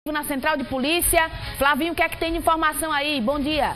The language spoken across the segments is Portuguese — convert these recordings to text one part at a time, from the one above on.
Na Central de Polícia. Flavinho, o que é que tem de informação aí? Bom dia.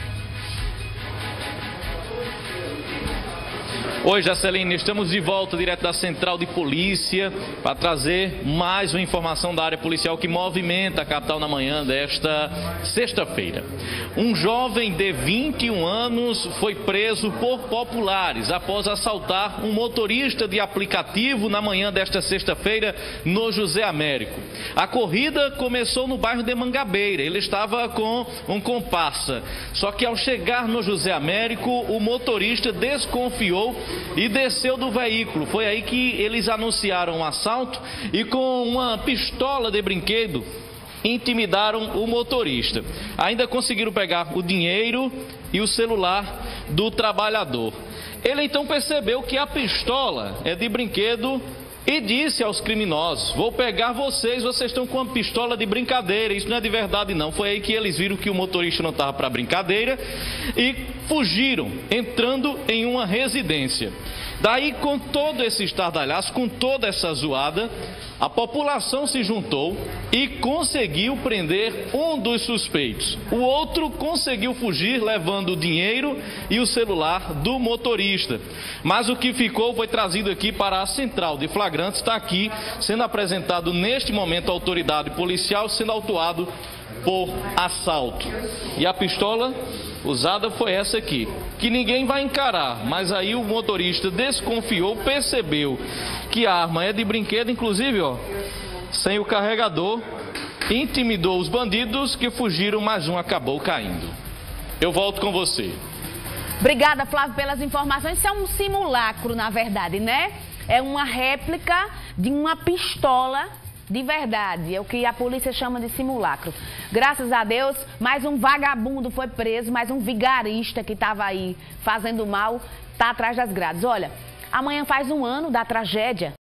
Oi, Jaceline, estamos de volta direto da Central de Polícia para trazer mais uma informação da área policial que movimenta a capital na manhã desta sexta-feira. Um jovem de 21 anos foi preso por populares após assaltar um motorista de aplicativo na manhã desta sexta-feira no José Américo. A corrida começou no bairro de Mangabeira, ele estava com um comparsa, só que ao chegar no José Américo, o motorista desconfiou e desceu do veículo. Foi aí que eles anunciaram um assalto e com uma pistola de brinquedo intimidaram o motorista. Ainda conseguiram pegar o dinheiro e o celular do trabalhador. Ele então percebeu que a pistola é de brinquedo e disse aos criminosos: vou pegar vocês estão com uma pistola de brincadeira, isso não é de verdade não. Foi aí que eles viram que o motorista não estava para brincadeira e fugiram, entrando em uma residência. Daí, com todo esse estardalhaço, com toda essa zoada, a população se juntou e conseguiu prender um dos suspeitos. O outro conseguiu fugir levando o dinheiro e o celular do motorista. Mas o que ficou foi trazido aqui para a central de flagrantes, está aqui sendo apresentado neste momento à autoridade policial, sendo autuado por assalto. E a pistola usada foi essa aqui, que ninguém vai encarar, mas aí o motorista desconfiou, percebeu que a arma é de brinquedo, inclusive, ó, sem o carregador, intimidou os bandidos que fugiram, mas um acabou caindo. Eu volto com você. Obrigada, Flávio, pelas informações. Isso é um simulacro, na verdade, né? É uma réplica de uma pistola de verdade, é o que a polícia chama de simulacro. Graças a Deus, mais um vagabundo foi preso, mais um vigarista que estava aí fazendo mal, está atrás das grades. Olha, amanhã faz um ano da tragédia